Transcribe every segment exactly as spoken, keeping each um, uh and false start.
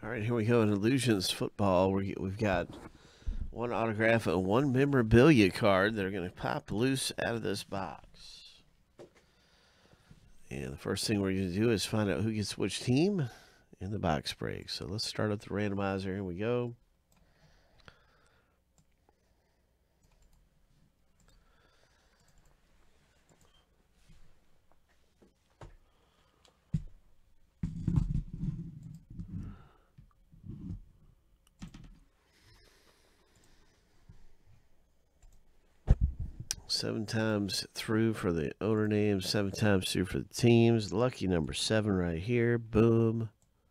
All right, here we go in Illusions Football. We, we've got one autograph and one memorabilia card that are going to pop loose out of this box. And the first thing we're going to do is find out who gets which team in the box break. So let's start up the randomizer. Here we go. Seven times through for the owner names, seven times through for the teams. Lucky number seven right here. Boom.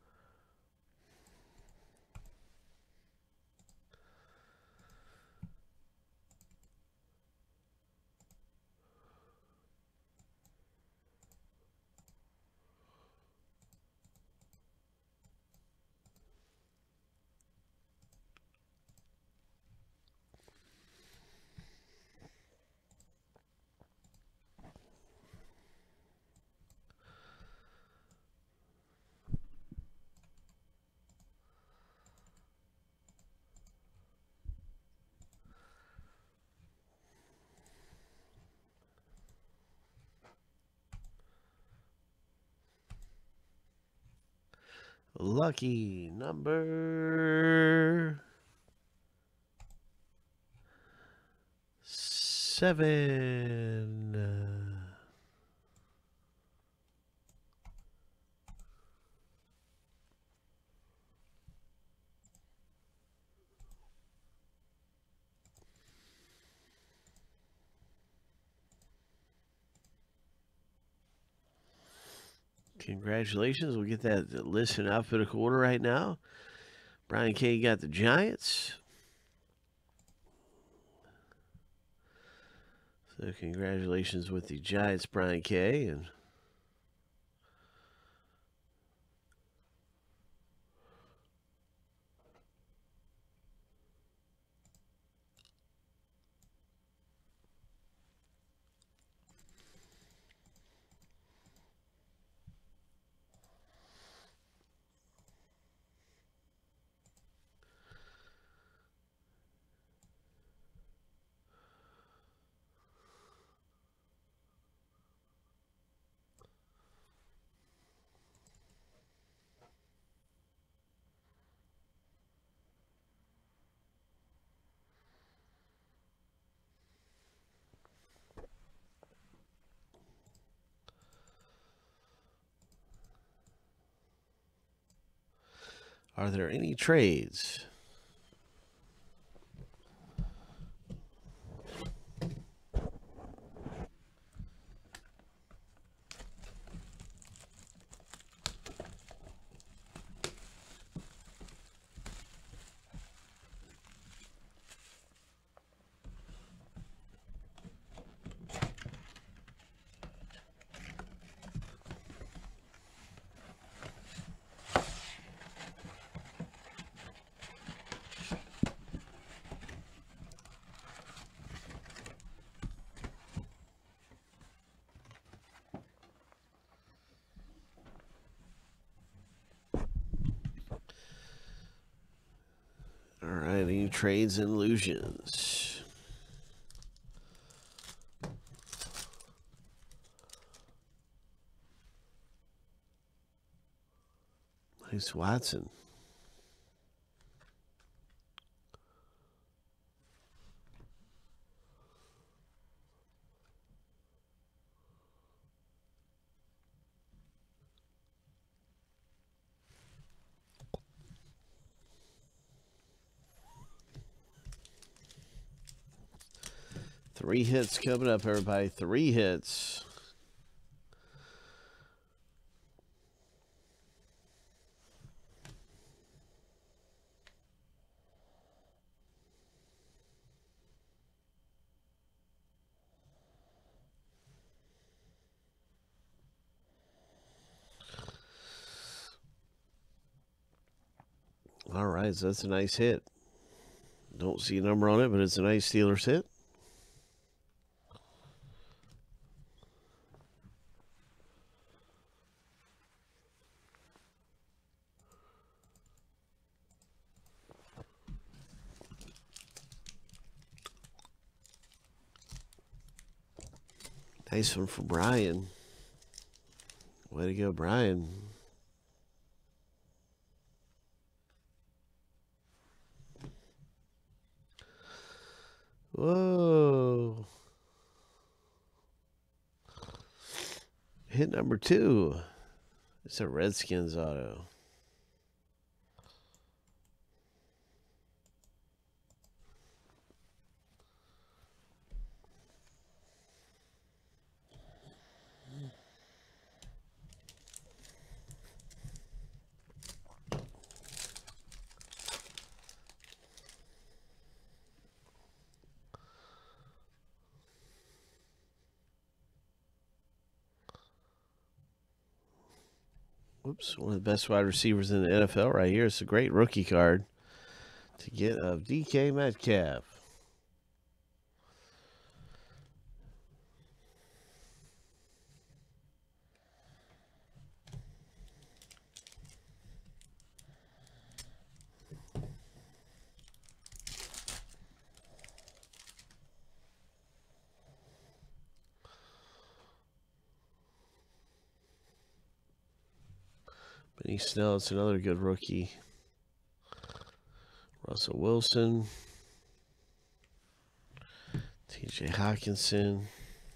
Lucky number seven. Congratulations. We'll get that list in alphabetical order right now. Brian K. got the Giants. So congratulations with the Giants, Brian K. And are there any trades? All right, any trades and illusions? Nice Watson. Three hits coming up, everybody. Three hits. All right, so that's a nice hit. Don't see a number on it, but it's a nice Steelers hit. Nice one for Brian. Way to go, Brian. Whoa. Hit number two. It's a Redskins auto. Whoops, one of the best wide receivers in the N F L right here. It's a great rookie card to get of D K Metcalf. Benny Snell, it's another good rookie. Russell Wilson. T J Hawkinson.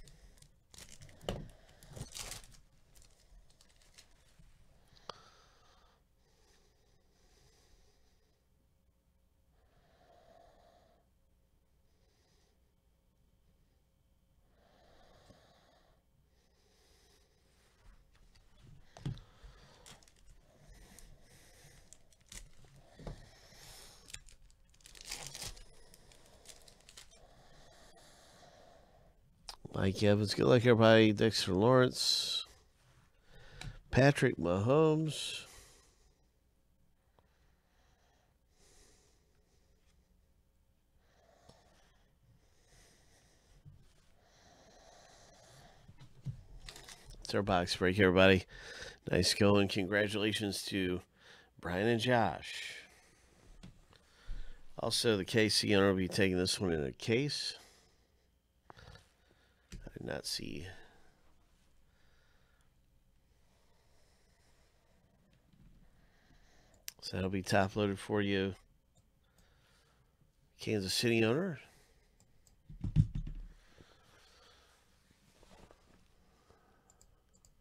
Mike Evans, good luck everybody. Dexter Lawrence. Patrick Mahomes. It's our box break, everybody. Nice going. Congratulations to Brian and Josh. Also, the K C owner will be taking this one in a case. I did not see. So that'll be top loaded for you. Kansas City owner.